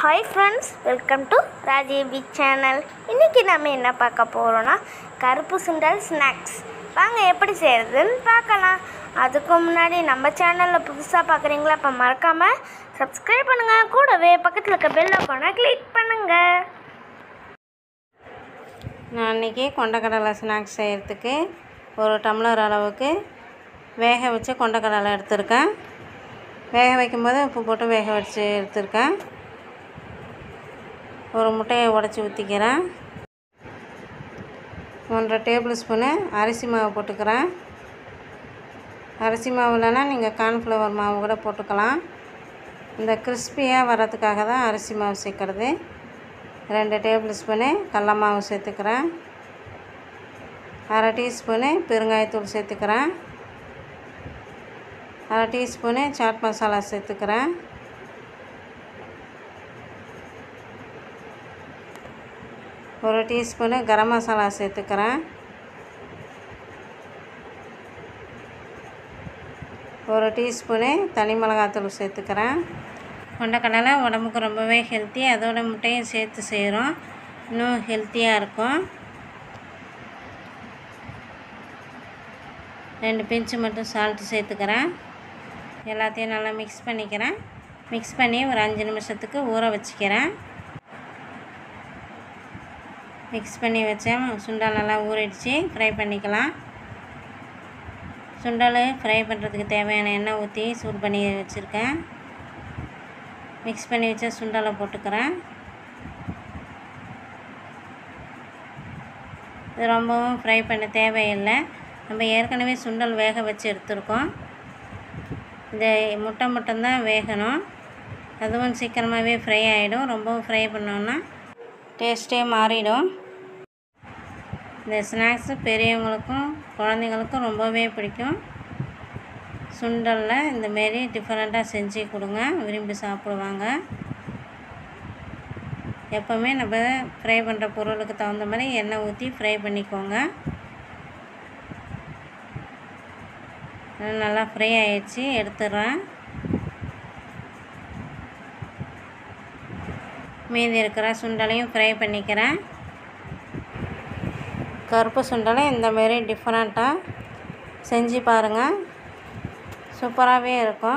Hi friends, welcome to Rajeevi channel. இன்னைக்கு நாம என்ன பார்க்க போறோம்னா கருப்பு சுண்டல் ஸ்நாக்ஸ். வாங்க எப்படி செய்யறதுன்னு பார்க்கலாம். அதுக்கு முன்னாடி நம்ம சேனல்ல புதுசா பார்க்கறீங்களா அப்ப மறக்காம Subscribe பண்ணுங்க. கூடவே பக்கத்துல இருக்க பெல் ஐகானை கிளிக் பண்ணுங்க. நான் இன்னைக்கு கொண்டக்கடலை ஸ்நாக்ஸ் செய்யறதுக்கு ஒரு டம்ளர் அளவுக்கு வேக வச்ச கொண்டக்கடலை எடுத்துர்க்கேன். வேக வைக்கும்போது உப்பு போட்டு வேக வச்சு எடுத்துர்க்கேன். ஒரு முட்டையை உடைச்சி ஊற்றிக்கிறேன். 1.5 டேபிள் ஸ்பூனு அரிசி மாவு போட்டுக்கிறேன். அரிசி மாவு இல்லைன்னா நீங்கள் கார்ன்ஃப்ளவர் மாவு கூட போட்டுக்கலாம். இந்த கிறிஸ்பியாக வர்றதுக்காக தான் அரிசி மாவு சேர்க்குறது. 2 டேபிள் ஸ்பூனு கடல மாவு சேர்த்துக்கிறேன். 1/2 டீஸ்பூனு பெருங்காயத்தூள் சேர்த்துக்கிறேன். 1/2 டீஸ்பூனு சாட் மசாலா சேர்த்துக்கிறேன். 1 டீஸ்பூனு கரம் மசாலா சேர்த்துக்கிறேன். 1 டீஸ்பூனு தனி மிளகாத்தூள் சேர்த்துக்கிறேன். கொண்டக்கடலை உடம்புக்கு ரொம்பவே ஹெல்த்தி. அதோட முட்டையும் சேர்த்து செய்கிறோம், இன்னும் ஹெல்த்தியாக இருக்கும். 2 பிஞ்சு மட்டும் சால்ட்டு சேர்த்துக்கிறேன். எல்லாத்தையும் நல்லா மிக்ஸ் பண்ணிக்கிறேன். மிக்ஸ் பண்ணி ஒரு 5 நிமிஷத்துக்கு ஊற வச்சுக்கிறேன். மிக்ஸ் பண்ணி வச்சேன். சுண்டல் நல்லா ஊறிடுச்சு. ஃப்ரை பண்ணிக்கலாம். சுண்டல் ஃப்ரை பண்ணுறதுக்கு தேவையான எண்ணெய் ஊற்றி சூடு பண்ணி வச்சுருக்கேன். மிக்ஸ் பண்ணி வச்ச சுண்டலை போட்டுக்கிறேன். இது ரொம்பவும் ஃப்ரை பண்ண தேவையில்லை. நம்ம ஏற்கனவே சுண்டல் வேக வச்சு எடுத்துருக்கோம். இந்த முட்டை மட்டும்தான் வேகணும். அதுவும் சீக்கிரமாகவே ஃப்ரை ஆகிடும். ரொம்பவும் ஃப்ரை பண்ணோன்னா டேஸ்ட்டே மாறிடும். இந்த ஸ்நாக்ஸு பெரியவங்களுக்கும் குழந்தைங்களுக்கும் ரொம்பவே பிடிக்கும். சுண்டலில் இந்தமாரி டிஃப்ரெண்ட்டாக செஞ்சு கொடுங்க, விரும்பி சாப்பிடுவாங்க. எப்போவுமே நம்ம ஃப்ரை பண்ணுற பொருளுக்கு தகுந்த மாதிரி எண்ணெய் ஊற்றி ஃப்ரை பண்ணிக்கோங்க. நல்லா ஃப்ரை ஆகிடுச்சு, எடுத்துடுறேன். மீதி இருக்கிற சுண்டலையும் ஃப்ரை பண்ணிக்கிறேன். கருப்பு சுண்டலை இந்தமாரி டிஃப்ரெண்ட்டாக செஞ்சு பாருங்கள், சூப்பராகவே இருக்கும்.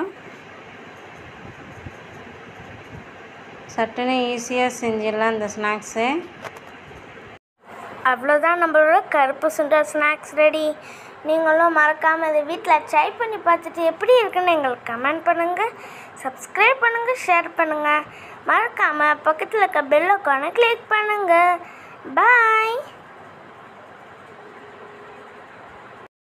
சட்டுன்னு ஈஸியாக செஞ்சிடலாம் இந்த ஸ்நாக்ஸு. அவ்வளோதான், நம்மளோட கருப்பு சுண்டல் ஸ்நாக்ஸ் ரெடி. நீங்களும் மறக்காமல் இதை வீட்டில் ட்ரை பண்ணி பார்த்துட்டு எப்படி இருக்குன்னு எங்களுக்கு கமெண்ட் பண்ணுங்கள். சப்ஸ்கிரைப் பண்ணுங்கள், ஷேர் பண்ணுங்கள். மறக்காமல் பக்கத்தில் இருக்க பெல் ஐகானை கிளிக் பண்ணுங்கள்.